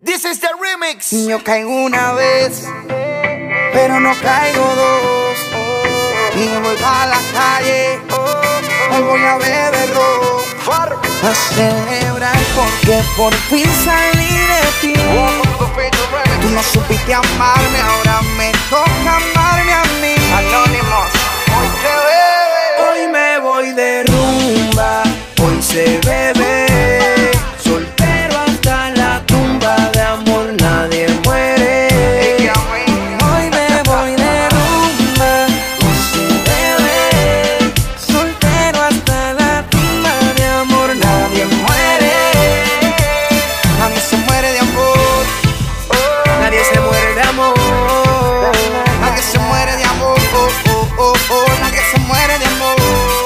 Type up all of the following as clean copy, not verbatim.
This is the remix. Yo caigo una vez, pero no caigo dos. Y me voy a la calle, hoy voy a beber ron. A celebrar porque por fin salí de ti. Tú no supiste amarme, ahora me toca amarme a mí. Anónimos, hoy se bebe. Hoy me voy de rumba, hoy se bebe. Soltero hasta la tumba, de amor nadie muere. Hoy me voy de rumba, hoy se bebe. Soltero hasta la tumba, de amor nadie muere. Nadie se muere de amor, nadie se muere de amor. Nadie se muere de amor, nadie se muere de amor.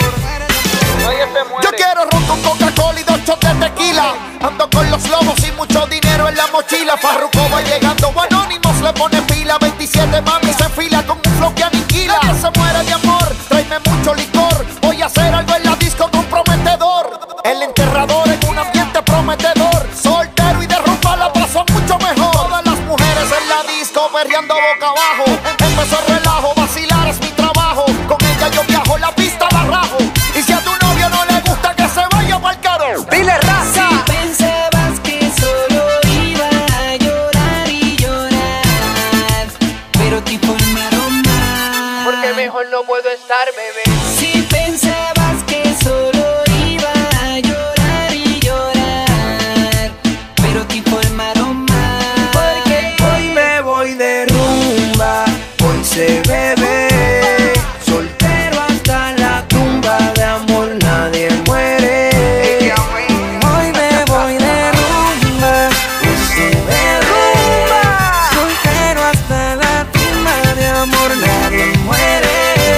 Yo quiero ron con Coca-Cola y 2 shots de tequila. Ando con los lobos y mucho dinero en la mochila. Farruko va llegando, Anónimos le pone pila. 27 mami se fila con un flow que aniquila. Nadie se muere de amor, tráeme mucho licor. Voy a hacer algo en la disco comprometedor. El enterrador en un ambiente prometedor. Soltero y de rumba la paso mucho mejor. Todas las mujeres en la disco perreando boca abajo. Empezó el relajo, vacilar es mi trabajo. Con ella yo viajo, la pista la rajo. Y si a tu novio no le gusta, que se vaya pa'l caro. Dile raza. Si pensabas que solo iba a llorar y llorar, pero te informaron mal. Porque mejor no puedo estar, bebé. Si pensabas que solo iba a llorar y llorar, pero te informaron mal. Porque hoy me voy de rumba, hoy se bebe. Soltero hasta la tumba, de amor nadie muere. Hoy me voy de rumba, hoy se bebe. Soltero hasta la tumba, de amor nadie muere.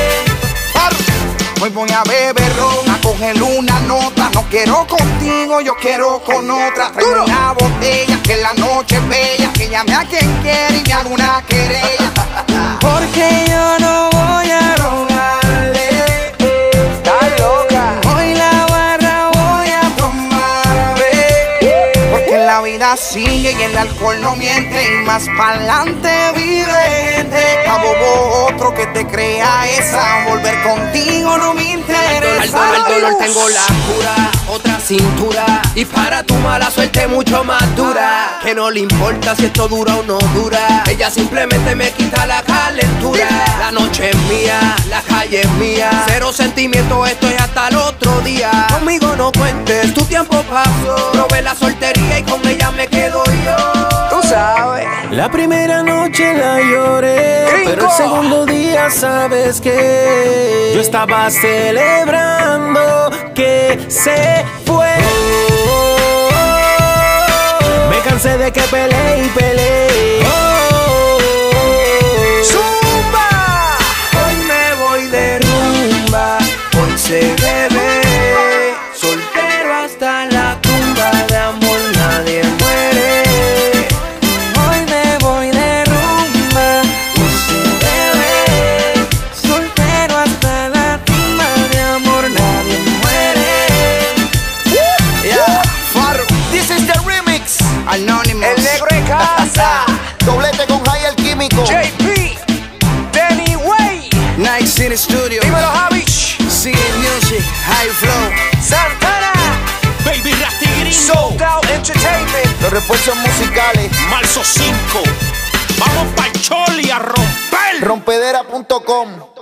Hoy voy a beber ron, a coger una nota. No quiero contigo, yo quiero con otra. Traigo una botella, que la noche es bella. Que llame a quien quiera y me haga una querella. Porque yo no voy a rogarle. Está loca. Hoy la barra voy a tomarme. Porque la vida sigue y el alcohol no miente. Y más pa'lante vive gente. A bobo otro que te crea esa. Volver contigo no me interesa. Al dolor tengo la cura, otra cintura. Y para tu mala suerte mucho más dura. Que no le importa si esto dura o no dura. Ella simplemente me quita la calentura. La noche es mía, la calle es mía. Cero sentimiento, esto es hasta el otro día. Conmigo no cuentes, tu tiempo pasó. Probé la soltería y con ella me quedo yo. Tú sabes. La primera noche la lloré, pero el segundo día sabes que yo estaba celebrando que se fue. Me cansé de que peleé y peleé. ¡Zumba! Hoy me voy de rumba, hoy se bebe. Soltero hasta la tumba, de amor nadie muere. Hoy me voy de rumba, hoy se bebe. Soltero hasta la tumba, de amor nadie muere. Yeah, Farro. This is the remix. Anónimos. El negro en casa. Doblete con Jay el químico. JP, Danny Way, Night City Studio. Dímelo, Javi. CA Music, High Flow, Santana. Baby Rasty Gringo, Sold Out Entertainment. Los refuerzos musicales. marzo 5. Vamos pa'l Choli a romper. Rompedera.com.